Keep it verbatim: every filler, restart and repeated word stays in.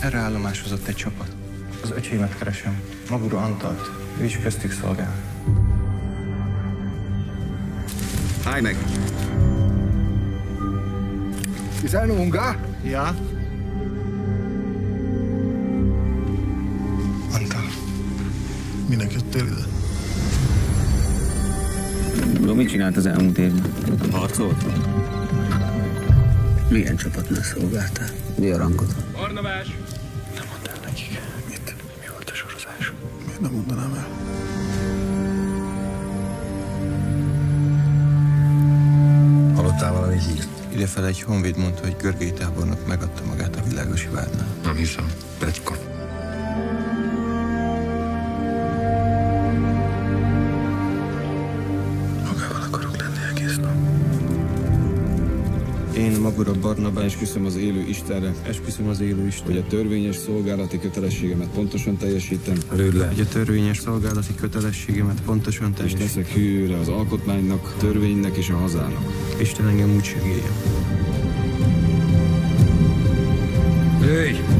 Erre állomásozott egy csapat. Az öcsémet keresem, Magura Antalt. Ő is köztük szolgál. Állj meg! Hiszen unga? Ja? Antal. Minek jöttél ide? Tudom, mit csinált az elmúlt évben? Harcolt? Milyen csapatnál szolgáltál? Mi a rankod? Barnabás! Nem mondd el nekik. Mit? Mi volt a sorozás? Miért nem mondanám el? Hallottál valami hírt? Idefele egy honvéd mondta, hogy Görgei tábornok megadta magát a Világosi vádnál. Nem hiszem. Pletyka. Magával akarok lenni egész nap. Én, Magura Barnabás, esküszöm az élő Istenre, Esküszöm az élő Istenre, hogy a törvényes szolgálati kötelességemet pontosan teljesítem, Lőd le. hogy a törvényes szolgálati kötelességemet pontosan és teljesítem. leszek hűre az alkotmánynak, törvénynek és a hazának. Isten engem úgy segéljen. Lőj!